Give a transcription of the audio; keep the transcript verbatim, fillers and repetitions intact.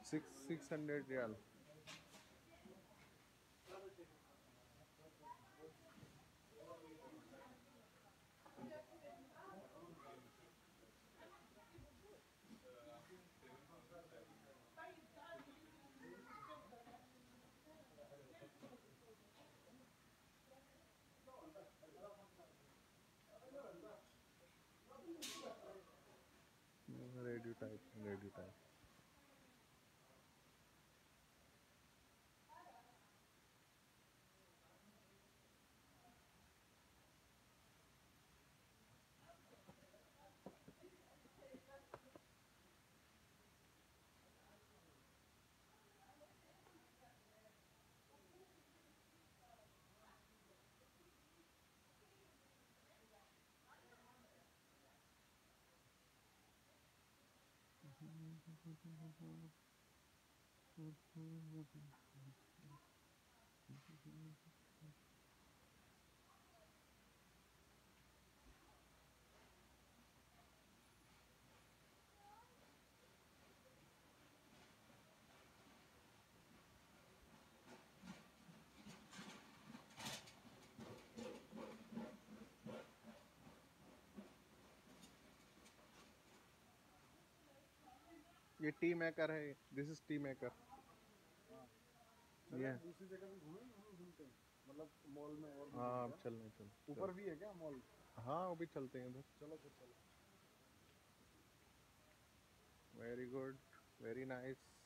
Six six hundred riyal. Radio type radio type. ये tea maker है, this is tea maker. चलो दूसरी जगह भी घूमे हम घूमते हैं, मतलब मॉल में और भी हाँ घूमते अब हैं। चलने चल ऊपर भी है क्या मॉल? हाँ वो भी चलते हैं उधर। चलो फिर चलो। Very good, very nice.